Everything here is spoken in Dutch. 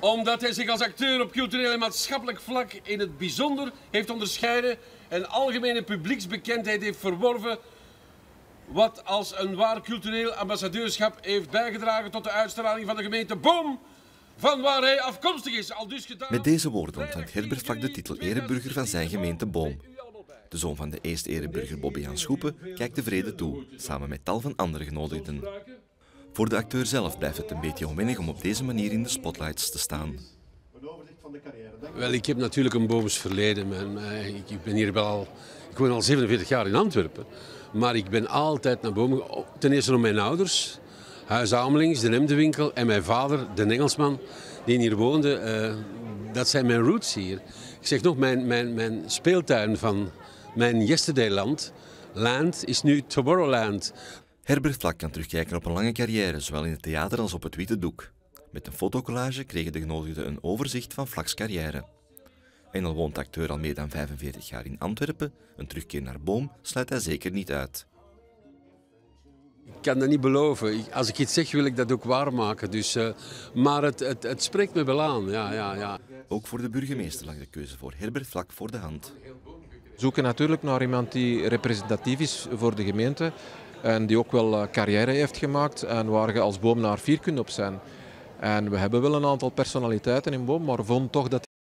Omdat hij zich als acteur op cultureel en maatschappelijk vlak in het bijzonder heeft onderscheiden en algemene publieksbekendheid heeft verworven, wat als een waar cultureel ambassadeurschap heeft bijgedragen tot de uitstraling van de gemeente Boom, van waar hij afkomstig is. Met deze woorden ontvangt Herbert Vlak de titel ereburger van zijn gemeente Boom. De zoon van de eerste ereburger Bobbejaan Schoepen kijkt tevreden toe, samen met tal van andere genodigden. Voor de acteur zelf blijft het een beetje onwennig om op deze manier in de spotlights te staan. Wel, ik heb natuurlijk een Booms verleden. Ik ben hier ik woon al 47 jaar in Antwerpen. Maar ik ben altijd naar Boom. Ten eerste door mijn ouders, Huis Amelings, de Hemdenwinkel, en mijn vader, de Engelsman, die hier woonde. Dat zijn mijn roots hier. Ik zeg nog, mijn speeltuin van mijn Yesterdayland, land, is nu Tomorrowland. Herbert Vlak kan terugkijken op een lange carrière, zowel in het theater als op het witte doek. Met een fotocollage kregen de genodigden een overzicht van Vlaks carrière. En al woont de acteur al meer dan 45 jaar in Antwerpen, een terugkeer naar Boom sluit hij zeker niet uit. Ik kan dat niet beloven. Als ik iets zeg, wil ik dat ook waarmaken. Maar het spreekt me wel aan. Ja. Ook voor de burgemeester lag de keuze voor Herbert Vlak voor de hand. We zoeken natuurlijk naar iemand die representatief is voor de gemeente en die ook wel carrière heeft gemaakt en waar je als Boom naar fier kunt op zijn. En we hebben wel een aantal personaliteiten in Boom, maar we vonden toch dat